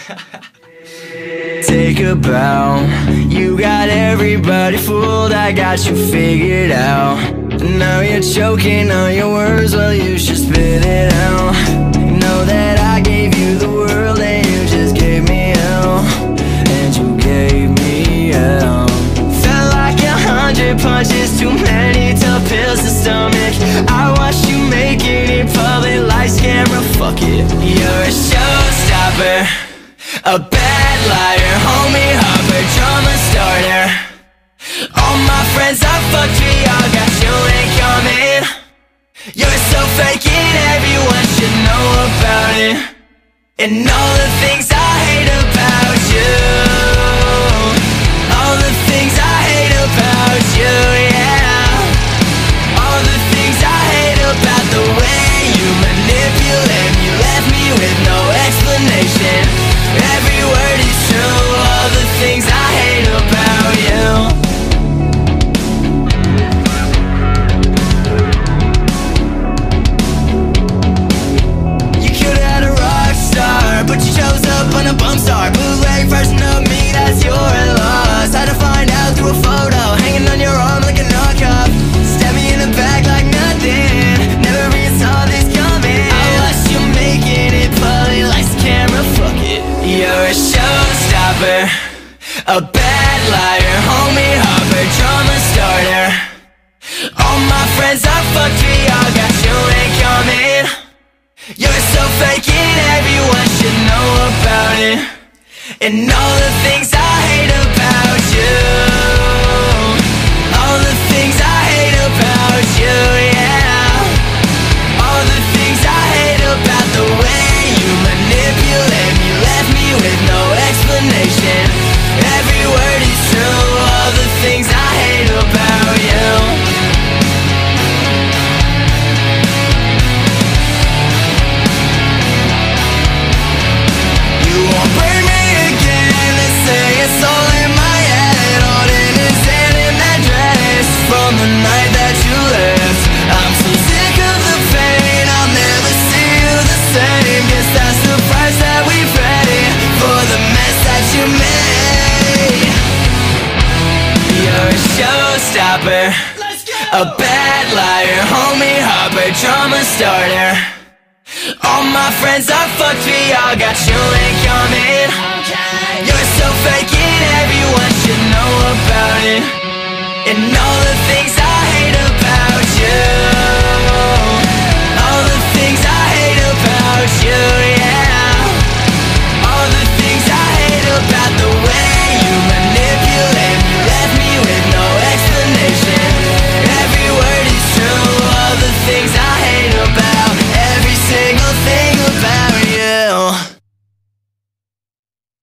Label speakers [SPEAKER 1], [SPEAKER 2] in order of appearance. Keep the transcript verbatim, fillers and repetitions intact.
[SPEAKER 1] Take a bow. You got everybody fooled, I got you figured out. Now you're choking on your words, well you should spit it out. You know that I gave you the world and you just gave me hell. And you gave me hell. Felt like a hundred punches, too many tough pills to stomach. I watched you make it in public, lights, camera, fuck it. You're a showstopper, a bad liar, homie hopper, drama starter. All my friends are fucked, we all got you ain't coming. You're so fake and everyone should know about it. And all the things I hate about you, all the things I hate about you, yeah. All the things I hate about the way you manipulate me, left me with no explanation. Every word is true, all the things I hate about you. You could've had a rock star, but you chose up on a bump star. Bootleg version of me, that's your loss. Had to find out through a photo, hanging on your arm like a knockoff. Stab me in the back like nothing, never even saw this coming. I watched you making it public, lights, camera, fuck it. You're a showstopper, a bad liar, homie hopper, drama starter. All my friends are fucked, we all got you ain't coming. You're so fake and everyone should know about it. And all the things I hate about you, all the things I hate about you, yeah. All the things I hate about the way you manipulate me, left me with no explanation. Every word is true, all the things I hate about you. You won't break me again and say it's all in my head. All in his hand in that dress from the night that you left. I'm so sick of the pain, I'll never see you the same. Guess that's the price that we pay for the mess that you made. You're a showstopper, a bad liar, homie hopper, drama starter. All my friends are fucked, we all got you ain't coming. You're so fake and everyone should know about it. And all the things